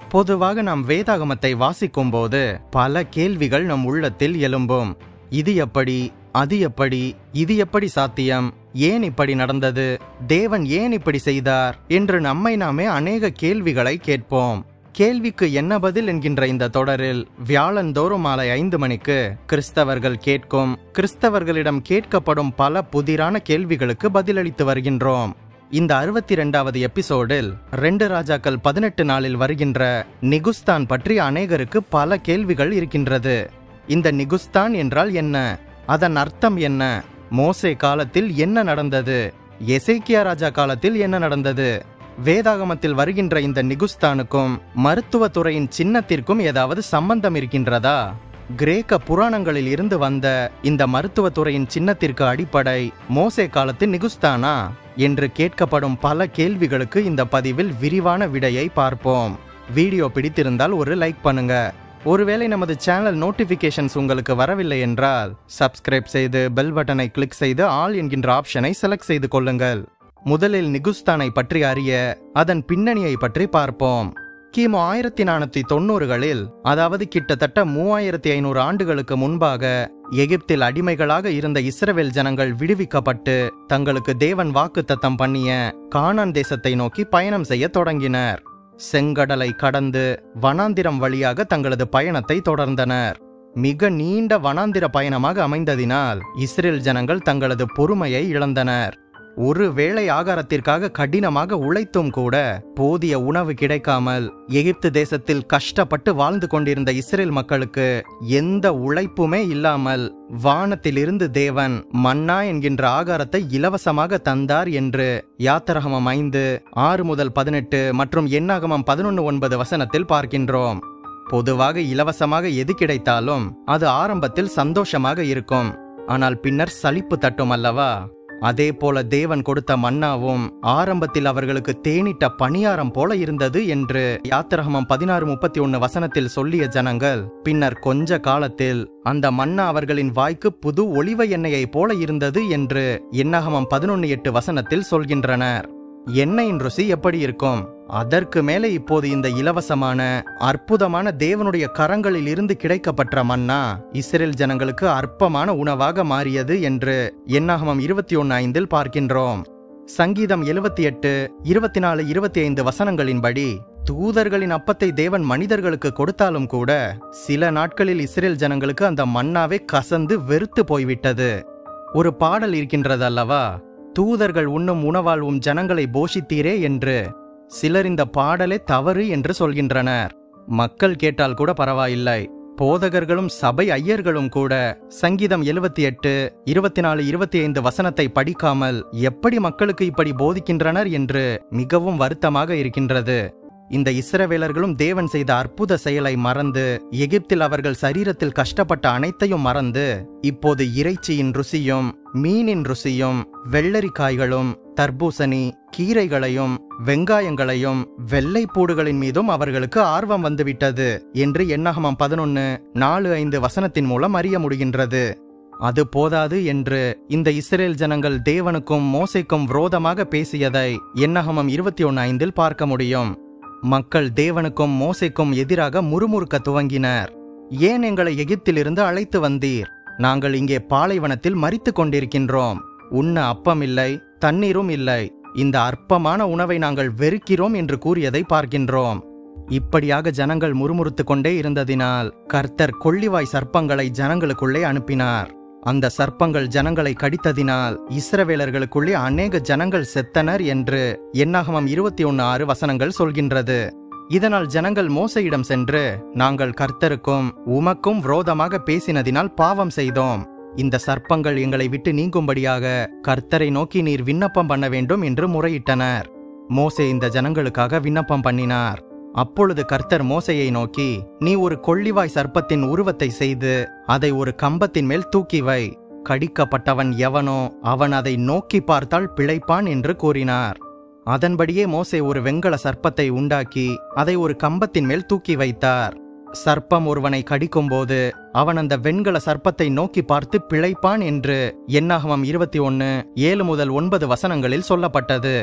பொதுவாக நாம் வேதாகமத்தை வாசிக்கும் போது பல கேள்விகள் நம் உள்ளத்தில் எழும்பும். இது எப்படி, அது எப்படி, இது எப்படி சாத்தியம், ஏன் இப்படி நடந்தது, தேவன் ஏன் இப்படி செய்தார் என்று நம்மை நாமே அநேக கேள்விகளை கேட்போம். கேள்விக்கு என்ன பதில் என்கின்ற இந்த தொடரில் வியாழந்தோறும் மாலை 5 மணிக்கு கிறிஸ்தவர்கள் கேட்கும், கிறிஸ்தவர்களிடம் கேட்கப்படும் பல புதிரான கேள்விகளுக்கு பதிலளித்து வருகின்றோம். இந்த 62வது எபிசோடில் 2 ராஜாக்கள் 18 நாளில் வருகின்ற நிகுஸ்தான் பற்றி அநேகருக்கு பல கேள்விகள் இருக்கின்றது. இந்த நிகுஸ்தான் என்றால் என்ன, அதன் அர்த்தம் என்ன, மோசே காலத்தில் என்ன நடந்தது, எசேக்கியா ராஜா காலத்தில் என்ன நடந்தது, வேதாகமத்தில் வருகின்ற இந்த நிகுஸ்தானுக்கும் மருத்துவத்துறையின் சின்னத்திற்கும் ஏதாவது சம்பந்தம் இருக்கின்றதா, கிரேக்க புராணங்களில் இருந்து வந்த இந்த மருத்துவத்துறையின் சின்னத்திற்கு அடிப்படை மோசே காலத்தில் நிகுஸ்தானா என்று கேட்கப்படும் பல கேள்விகளுக்கு இந்த பதிவில் விரிவான விடையை பார்ப்போம். வீடியோ பிடித்திருந்தால் ஒரு லைக் பண்ணுங்க. ஒருவேளை நமது சேனல் நோட்டிபிகேஷன்ஸ் உங்களுக்கு வரவில்லை என்றால் சப்ஸ்கிரைப் செய்து பெல் பட்டனை கிளிக் செய்து ஆல் என்கின்ற ஆப்ஷனை செலக்ட் செய்து கொள்ளுங்கள். முதலில் நிகுஸ்தானை பற்றி அறிய அதன் பின்னணியை பற்றி பார்ப்போம். கிமு 1490களில், அதாவது கிட்டத்தட்ட 3500 ஆண்டுகளுக்கு முன்பாக, எகிப்தில் அடிமைகளாக இருந்த இஸ்ரவேல் ஜனங்கள் விடுவிக்கப்பட்டு தங்களுக்கு தேவன் வாக்குத்தத்தம் பண்ணிய கானான் தேசத்தை நோக்கி பயணம் செய்ய தொடங்கினர். செங்கடலை கடந்து வனாந்திரம் வழியாக தங்களது பயணத்தை தொடர்ந்தனர். மிக நீண்ட வனாந்திர பயணமாக அமைந்ததினால் இஸ்ரேல் ஜனங்கள் தங்களது பொறுமையை இழந்தனர். ஒரு வேளை ஆகாரத்திற்காக கடினமாக உழைத்தும் கூட போதிய உணவு கிடைக்காமல் எகிப்து தேசத்தில் கஷ்டப்பட்டு வாழ்ந்து கொண்டிருந்த இஸ்ரேல் மக்களுக்கு எந்த உழைப்புமே இல்லாமல் வானத்திலிருந்து தேவன் மன்னா என்கின்ற ஆகாரத்தை இலவசமாக தந்தார் என்று யாத்திராகமம் 5:6-18 மற்றும் என்னாகமம் 11:9 வசனத்தில் பார்க்கின்றோம். பொதுவாக இலவசமாக எது கிடைத்தாலும் அது ஆரம்பத்தில் சந்தோஷமாக இருக்கும், ஆனால் பின்னர் சலிப்பு தட்டும் அல்லவா? அதே போல தேவன் கொடுத்த மன்னாவும் ஆரம்பத்தில் அவர்களுக்கு தேனிட்ட பணியாரம் போல இருந்தது என்று யாத்திராகமம் 16:31 வசனத்தில் சொல்லிய ஜனங்கள் பின்னர் கொஞ்ச காலத்தில் அந்த மன்னா அவர்களின் வாய்க்கு புது ஒலிவ எண்ணெயை போல இருந்தது என்று என்னாகமம் 11:8 வசனத்தில் சொல்கின்றனர். எண்ணெயின் ருசி எப்படி இருக்கும்? அதற்கு மேலே இப்போது இந்த இலவசமான அற்புதமான தேவனுடைய கரங்களில் இருந்து கிடைக்கப்பட்ட மன்னா இஸ்ரேல் ஜனங்களுக்கு அற்பமான உணவாக மாறியது என்று என்னாகமம் 21:5 பார்க்கின்றோம். சங்கீதம் 78:24-25 வசனங்களின்படி தூதர்களின் அப்பத்தை தேவன் மனிதர்களுக்கு கொடுத்தாலும் கூட சில நாட்களில் இஸ்ரேல் ஜனங்களுக்கு அந்த மன்னாவே கசந்து வெறுத்து போய்விட்டது. ஒரு பாடல் இருக்கின்றது அல்லவா, தூதர்கள் உண்ணும் உணவாழ்வும் ஜனங்களை போஷித்தீரே என்று. சிலர் இந்த பாடலே தவறு என்று சொல்கின்றனர். மக்கள் கேட்டால் கூட பரவாயில்லை, போதகர்களும் சபை ஐயர்களும் கூட சங்கீதம் 78:24-25 வசனத்தை படிக்காமல் எப்படி மக்களுக்கு இப்படி போதிக்கின்றனர் என்று மிகவும் வருத்தமாக இருக்கின்றது. இந்த இஸ்ரவேலர்களும் தேவன் செய்த அற்புத செயலை மறந்து, எகிப்தில் அவர்கள் சரீரத்தில் கஷ்டப்பட்ட அனைத்தையும் மறந்து, இப்போது இறைச்சியின் ருசியும் மீனின் ருசியும் வெள்ளரிக்காய்களும் தர்பூசணி கீரைகளையும் வெங்காயங்களையும் வெள்ளைப்பூடுகளின் மீதும் அவர்களுக்கு ஆர்வம் வந்துவிட்டது என்று என்னாகமம் 11:4-5 வசனத்தின் மூலம் அறிய முடிகின்றது. அது போதாது என்று இந்த இஸ்ரேல் ஜனங்கள் தேவனுக்கும் மோசேக்கும் விரோதமாக பேசியதை என்னாகமம் 21:5 பார்க்க முடியும். மக்கள் தேவனுக்கும் மோசேக்கும் எதிராக முறுமுறுக்க துவங்கினர். ஏன் எங்களை எகிப்திலிருந்து அழைத்து வந்தீர்? நாங்கள் இங்கே பாலைவனத்தில் மரித்து கொண்டிருக்கின்றோம். உண்ண அப்பம் இல்லை, தண்ணீரும் இல்லை. இந்த அற்பமான உணவை நாங்கள் வெறுக்கிறோம் என்று கூறியதை பார்க்கின்றோம். இப்படியாக ஜனங்கள் முறுமுறுத்து கொண்டே இருந்ததினால் கர்த்தர் கொள்ளிவாய் சர்ப்பங்களை ஜனங்களுக்குள்ளே அனுப்பினார். அந்த சர்ப்பங்கள் ஜனங்களை கடித்ததினால் இஸ்ரவேலர்களுக்குள்ளே அநேக ஜனங்கள் செத்தனர் என்று என்னாகமம் 21:6 வசனங்கள் சொல்கின்றது. இதனால் ஜனங்கள் மோசேயிடம் சென்று, நாங்கள் கர்த்தருக்கும் உமக்கும் விரோதமாக பேசினதினால் பாவம் செய்தோம். இந்த சர்ப்பங்கள் எங்களை விட்டு நீங்கும்படியாக கர்த்தரை நோக்கி நீர் விண்ணப்பம் பண்ண வேண்டும் என்று முறையிட்டனர். மோசே இந்த ஜனங்களுக்காக விண்ணப்பம் பண்ணினார். அப்பொழுது கர்த்தர் மோசேயை நோக்கி, நீ ஒரு கொள்ளிவாய் சர்ப்பத்தின் உருவத்தை செய்து அதை ஒரு கம்பத்தின் மேல் தூக்கி வை. கடிக்கப்பட்டவன் எவனோ அவன் அதை நோக்கி பார்த்தால் பிழைப்பான் என்று கூறினார். அதன்படியே மோசே ஒரு வெண்கல சர்ப்பத்தை உண்டாக்கி அதை ஒரு கம்பத்தின் மேல் தூக்கி வைத்தார். சர்ப்பம் ஒருவனை கடிக்கும்போது அவன் அந்த வெண்கல சர்ப்பத்தை நோக்கி பார்த்து பிழைப்பான் என்று என்னாகமம் 21:7-9 வசனங்களில் சொல்லப்பட்டது.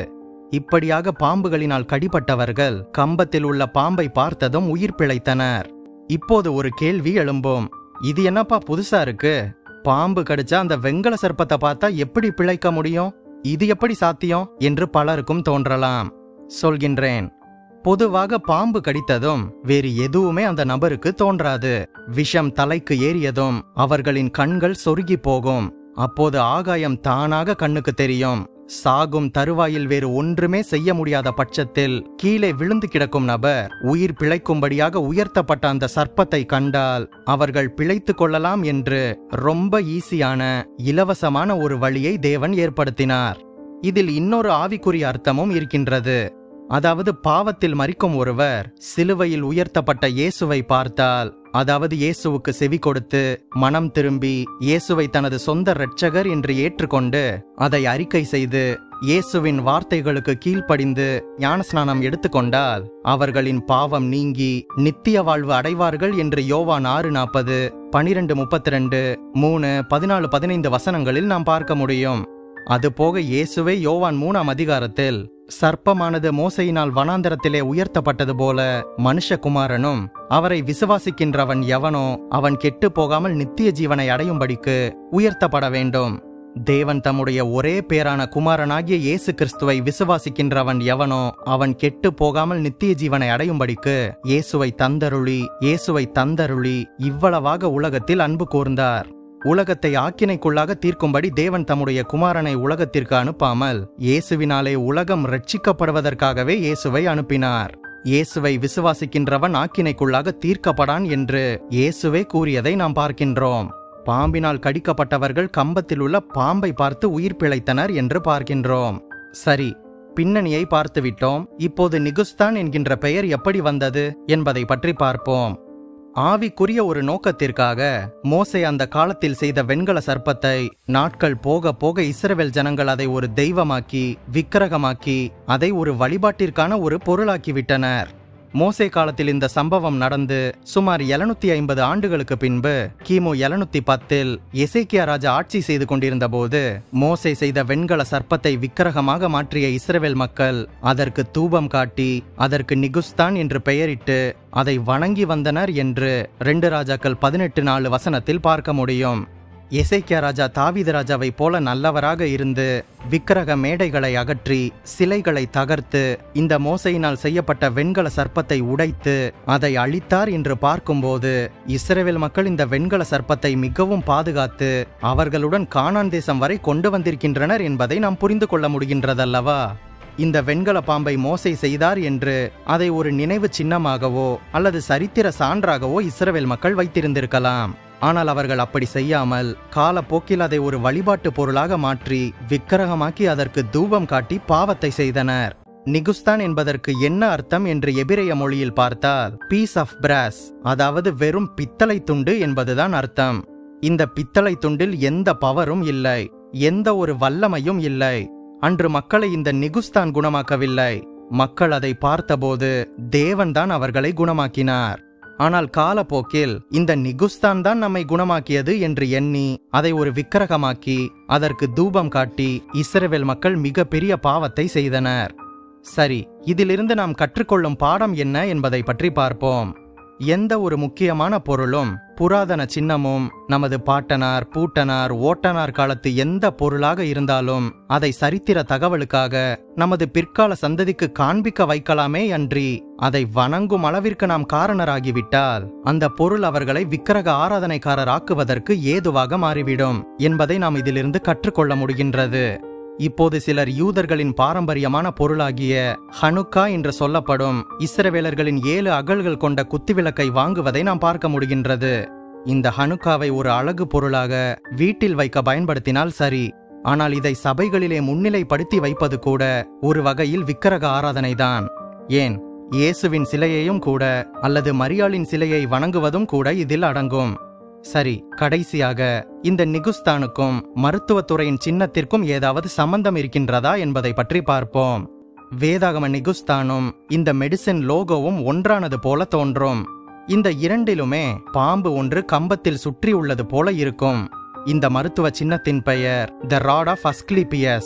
இப்படியாக பாம்புகளினால் கடிபட்டவர்கள் கம்பத்தில் உள்ள பாம்பை பார்த்ததும் உயிர் பிழைத்தனர். இப்போது ஒரு கேள்வி எழும்பும். இது என்னப்பா புதுசா இருக்கு? பாம்பு கடிச்சா அந்த வெங்கல சர்ப்பத்தை பார்த்தா எப்படி பிழைக்க முடியும்? இது எப்படி சாத்தியம் என்று பலருக்கும் தோன்றலாம். சொல்கின்றேன். பொதுவாக பாம்பு கடித்ததும் வேறு எதுவுமே அந்த நபருக்கு தோன்றாது. விஷம் தலைக்கு ஏறியதும் அவர்களின் கண்கள் சொருகி போகும். அப்போது ஆகாயம் தானாக கண்ணுக்கு தெரியும். சாகும் தருவாயில் வேறு ஒன்றுமே செய்ய முடியாத பட்சத்தில் கீழே விழுந்து கிடக்கும் நபர் உயிர் பிழைக்கும்படியாக உயர்த்தப்பட்ட அந்த சர்ப்பத்தை கண்டால் அவர்கள் பிழைத்து கொள்ளலாம் என்று ரொம்ப ஈஸியான இலவசமான ஒரு வழியை தேவன் ஏற்படுத்தினார். இதில் இன்னொரு ஆவிக்குரிய அர்த்தமும் இருக்கின்றது. அதாவது பாவத்தில் மரிக்கும் ஒருவர் சிலுவையில் உயர்த்தப்பட்ட இயேசுவை பார்த்தால், அதாவது இயேசுவுக்கு செவி கொடுத்து மனம் திரும்பி இயேசுவை தனது சொந்த இரட்சகர் என்று ஏற்றுக்கொண்டு அதை அறிக்கை செய்து இயேசுவின் வார்த்தைகளுக்கு கீழ்ப்படிந்து ஞானஸ்நானம் எடுத்துக்கொண்டால் அவர்களின் பாவம் நீங்கி நித்திய வாழ்வு அடைவார்கள் என்று யோவான் 6:40, 12:32, 3:14-15 வசனங்களில் நாம் பார்க்க முடியும். அதுபோக இயேசுவே யோவான் 3ஆம் அதிகாரத்தில் சர்ப்பமானது மோசையினால் வனாந்தரத்திலே உயர்த்தப்பட்டது போல மனுஷகுமாரனும் அவரை விசுவாசிக்கின்றவன் எவனோ அவன் கெட்டு போகாமல் நித்திய ஜீவனை அடையும்படிக்கு உயர்த்தப்பட வேண்டும். தேவன் தம்முடைய ஒரே பேரான குமாரனாகிய இயேசு கிறிஸ்துவை விசுவாசிக்கின்றவன் எவனோ அவன் கெட்டு போகாமல் நித்திய ஜீவனை அடையும்படிக்கு இயேசுவை தந்தருளி இவ்வளவாக உலகத்தில் அன்பு கூர்ந்தார். உலகத்தை ஆக்கினைக்குள்ளாக தீர்க்கும்படி தேவன் தம்முடைய குமாரனை உலகத்திற்கு அனுப்பாமல் இயேசுவினாலே உலகம் ரட்சிக்கப்படுவதற்காகவே இயேசுவை அனுப்பினார். இயேசுவை விசுவாசிக்கின்றவன் ஆக்கினைக்குள்ளாக தீர்க்கப்படான் என்று இயேசுவே கூறியதை நாம் பார்க்கின்றோம். பாம்பினால் கடிக்கப்பட்டவர்கள் கம்பத்தில் உள்ள பாம்பை பார்த்து உயிர் பிழைத்தனர் என்று பார்க்கின்றோம். சரி, பின்னணியை பார்த்துவிட்டோம். இப்போது நிகுஸ்தான் என்கின்ற பெயர் எப்படி வந்தது என்பதை பற்றி பார்ப்போம். ஆவிக்குரிய ஒரு நோக்கத்திற்காக மோசே அந்த காலத்தில் செய்த வெண்கல சர்ப்பத்தை நாட்கள் போக போக இஸ்ரவேல் ஜனங்கள் அதை ஒரு தெய்வமாக்கி விக்கிரகமாக்கி அதை ஒரு வழிபாட்டிற்கான ஒரு பொருளாக்கிவிட்டனர். மோசே காலத்தில் இந்த சம்பவம் நடந்து சுமார் 750 ஆண்டுகளுக்கு பின்பு கிமு 710 எசேக்கியா ராஜா ஆட்சி செய்து கொண்டிருந்த போது மோசே செய்த வெண்கல சர்ப்பத்தை விக்கிரகமாக மாற்றிய இஸ்ரவேல் மக்கள் அதற்கு தூபம் காட்டி அதற்கு நிகுஸ்தான் என்று பெயரிட்டு அதை வணங்கி வந்தனர் என்று 2 ராஜாக்கள் 18:4 வசனத்தில் பார்க்க முடியும். எசேக்கியா ராஜா தாவீது ராஜாவை போல நல்லவராக இருந்து விக்கிரக மேடைகளை அகற்றி சிலைகளை தகர்த்து இந்த மோசையினால் செய்யப்பட்ட வெண்கல சர்ப்பத்தை உடைத்து அதை அழித்தார் என்று பார்க்கும்போது இஸ்ரவேல் மக்கள் இந்த வெண்கல சர்ப்பத்தை மிகவும் பாதுகாத்து அவர்களுடன் கானான் தேசம் வரை கொண்டு வந்திருக்கின்றனர் என்பதை நாம் புரிந்து கொள்ள முடிகின்றதல்லவா? இந்த வெண்கல பாம்பை மோசே செய்தார் என்று அதை ஒரு நினைவு சின்னமாகவோ அல்லது சரித்திர சான்றாகவோ இஸ்ரவேல் மக்கள் வைத்திருந்திருக்கலாம். ஆனால் அவர்கள் அப்படி செய்யாமல் காலப்போக்கில் அதை ஒரு வழிபாட்டு பொருளாக மாற்றி விக்கிரகமாக்கி அதற்கு தூபம் காட்டி பாவத்தை செய்தனர். நிகுஸ்தான் என்பதற்கு என்ன அர்த்தம் என்று எபிரேய மொழியில் பார்த்தால் பீஸ் ஆஃப் பிராஸ், அதாவது வெறும் பித்தளை துண்டு என்பதுதான் அர்த்தம். இந்த பித்தளை துண்டில் எந்த பவரும் இல்லை, எந்த ஒரு வல்லமையும் இல்லை. அன்று மக்களை இந்த நிகுஸ்தான் குணமாக்கவில்லை. மக்கள் அதை பார்த்தபோது தேவன்தான் அவர்களை குணமாக்கினார். ஆனால் காலப்போக்கில் இந்த நிகுஸ்தான் தான் நம்மை குணமாக்கியது என்று எண்ணி அதை ஒரு விக்கிரகமாக்கி அதற்கு தூபம் காட்டி இஸ்ரவேல் மக்கள் மிக பெரிய பாவத்தை செய்தனர். சரி, இதிலிருந்து நாம் கற்றுக்கொள்ளும் பாடம் என்ன என்பதை பற்றி பார்ப்போம். எந்த ஒரு முக்கியமான பொருளும் புராதன சின்னமும் நமது பாட்டனார் பூட்டனார் ஓட்டனார் காலத்து எந்த பொருளாக இருந்தாலும் அதை சரித்திர தகவலுக்காக நமது பிற்கால சந்ததிக்கு காண்பிக்க வைக்கலாமே அன்றி அதை வணங்கும் அளவிற்கு நாம் காரணராகிவிட்டால் அந்த பொருள் அவர்களை விக்கிரக ஆராதனைக்காரர் ஆக்குவதற்கு ஏதுவாக மாறிவிடும் என்பதை நாம் இதிலிருந்து கற்றுக்கொள்ள முடிகின்றது. இப்போது சிலர் யூதர்களின் பாரம்பரியமான பொருளாகிய ஹனுக்கா என்று சொல்லப்படும் இஸ்ரவேலர்களின் 7 அகல்கள் கொண்ட குத்துவிளக்கை வாங்குவதை நாம் பார்க்க முடிகின்றது. இந்த ஹனுக்காவை ஒரு அழகு பொருளாக வீட்டில் வைக்க பயன்படுத்தினால் சரி, ஆனால் இதை சபைகளிலே முன்னிலைப்படுத்தி வைப்பது கூட ஒரு வகையில் விக்கிரக ஆராதனைதான். ஏன், இயேசுவின் சிலையையும் கூட அல்லது மரியாளின் சிலையை வணங்குவதும் கூட இதில் அடங்கும். சரி, கடைசியாக இந்த நிகுஸ்தானுக்கும் மருத்துவத்துறையின் சின்னத்திற்கும் ஏதாவது சம்பந்தம் இருக்கின்றதா என்பதை பற்றி பார்ப்போம். வேதாகம நிகுஸ்தானும் இந்த மெடிசின் லோகோவும் ஒன்றானது போல தோன்றும். இந்த இரண்டிலுமே பாம்பு ஒன்று கம்பத்தில் சுற்றி உள்ளது போல இருக்கும். இந்த மருத்துவ சின்னத்தின் பெயர் the rod of Asclepius.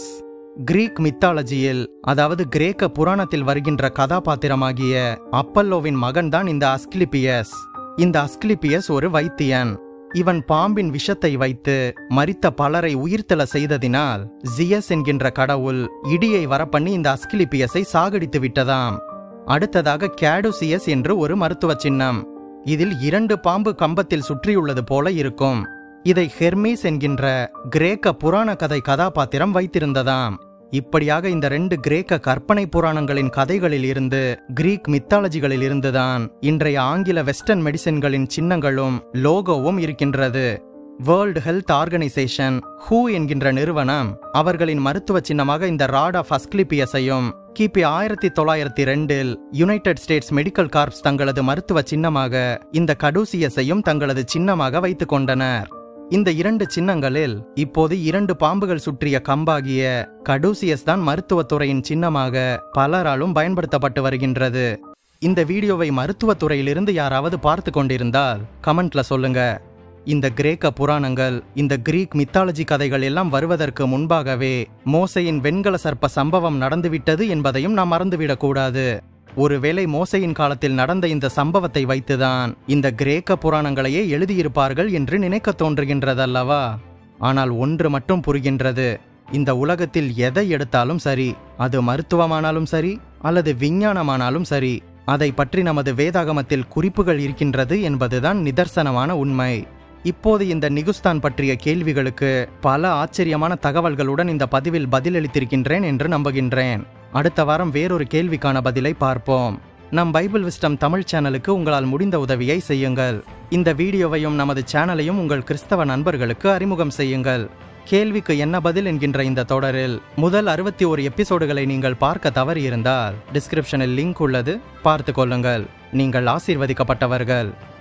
Greek மித்தாலஜியில், அதாவது கிரேக்க புராணத்தில் வருகின்ற கதாபாத்திரமாகிய அப்பல்லோவின் மகன்தான் இந்த அஸ்கிலிபியஸ். இந்த அஸ்கிலிபியஸ் ஒரு வைத்தியன். இவன் பாம்பின் விஷத்தை வைத்து மரித்த பலரை உயிர்த்தெழ செய்ததினால் ஜியஸ் என்கின்ற கடவுள் இடியை வரப்பண்ணி இந்த அஸ்கிலிபியஸை சாகடித்து விட்டதாம். அடுத்ததாக கேடுசியஸ் என்று ஒரு மருத்துவ சின்னம். இதில் 2 பாம்பு கம்பத்தில் சுற்றியுள்ளது போல இருக்கும். இதை ஹெர்மீஸ் என்கின்ற கிரேக்க புராண கதை கதாபாத்திரம் வைத்திருந்ததாம். இப்படியாக இந்த 2 கிரேக்க கற்பனை புராணங்களின் கதைகளில் இருந்து, கிரீக் மித்தாலஜிகளில் இருந்துதான் இன்றைய ஆங்கில வெஸ்டர்ன் மெடிசின்களின் சின்னங்களும் லோகோவும் இருக்கின்றது. வேர்ல்டு ஹெல்த் ஆர்கனைசேஷன் ஹூ என்கின்ற நிறுவனம் அவர்களின் மருத்துவ சின்னமாக இந்த ராட் ஆஃப் அஸ்கிலிபியஸையும், கிபி 1902 யுனைடெட் ஸ்டேட்ஸ் மெடிக்கல் கார்ப்ஸ் தங்களது மருத்துவ சின்னமாக இந்த கடுசியஸையும் தங்களது சின்னமாக வைத்துக் கொண்டனர். இந்த 2 சின்னங்களில் இப்போது 2 பாம்புகள் சுற்றிய கம்பாகிய கடுசியஸ் தான் மருத்துவத்துறையின் சின்னமாக பலராலும் பயன்படுத்தப்பட்டு வருகின்றது. இந்த வீடியோவை மருத்துவத்துறையிலிருந்து யாராவது பார்த்து கொண்டிருந்தால் கமெண்ட்ல சொல்லுங்க. இந்த கிரேக்க புராணங்கள், இந்த கிரீக் மித்தாலஜி கதைகள் எல்லாம் வருவதற்கு முன்பாகவே மோசையின் வெண்கல சர்ப்ப சம்பவம் நடந்துவிட்டது என்பதையும் நாம் மறந்துவிடக்கூடாது. ஒருவேளை மோசையின் காலத்தில் நடந்த இந்த சம்பவத்தை வைத்துதான் இந்த கிரேக்க புராணங்களையே எழுதியிருப்பார்கள் என்று நினைக்க தோன்றுகின்றதல்லவா? ஆனால் ஒன்று மட்டும் புரிகின்றது. இந்த உலகத்தில் எதை எடுத்தாலும் சரி, அது மருத்துவமானாலும் சரி அல்லது விஞ்ஞானமானாலும் சரி, அதை பற்றி நமது வேதாகமத்தில் குறிப்புகள் இருக்கின்றது என்பதுதான் நிதர்சனமான உண்மை. இப்போது இந்த நிகுஸ்தான் பற்றிய கேள்விகளுக்கு பல ஆச்சரியமான தகவல்களுடன் இந்த பதிவில் பதிலளித்திருக்கின்றேன் என்று நம்புகின்றேன். அடுத்த வாரம் வேறொரு கேள்விக்கான பதிலை பார்ப்போம். நம் பைபிள் விஸ்டம் தமிழ் சேனலுக்கு உங்களால் முடிந்த உதவியை செய்யுங்கள். இந்த வீடியோவையும் நமது சேனலையும் உங்கள் கிறிஸ்தவ நண்பர்களுக்கு அறிமுகம் செய்யுங்கள். கேள்விக்கு என்ன பதில் என்கின்ற இந்த தொடரில் முதல் 61 எபிசோடுகளை நீங்கள் பார்க்க தவறியிருந்தால் டிஸ்கிரிப்ஷனில் லிங்க் உள்ளது, பார்த்து கொள்ளுங்கள். நீங்கள் ஆசீர்வதிக்கப்பட்டவர்கள்.